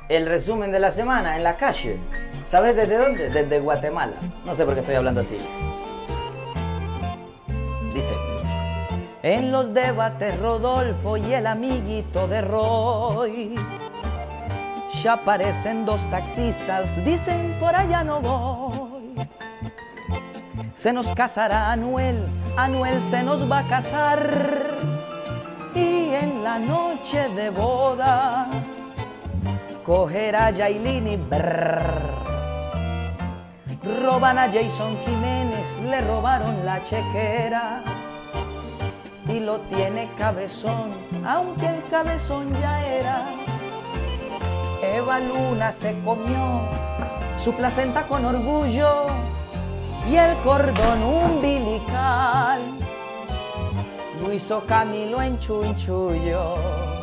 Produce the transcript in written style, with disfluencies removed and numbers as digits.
El resumen de la semana en la calle. ¿Sabes desde dónde? Desde Guatemala. No sé por qué estoy hablando así. Dice: en los debates Rodolfo y el amiguito de Roy, ya aparecen dos taxistas, dicen por allá no voy. Se nos casará Anuel, Anuel se nos va a casar, y en la noche de bodas cogerá a Yailin y brrr. Roban a Jason Jiménez, le robaron la chequera y lo tiene Cabezón, aunque el Cabezón ya era. Eva Luna se comió su placenta con orgullo y el cordón umbilical lo hizo Camilo en chunchullo.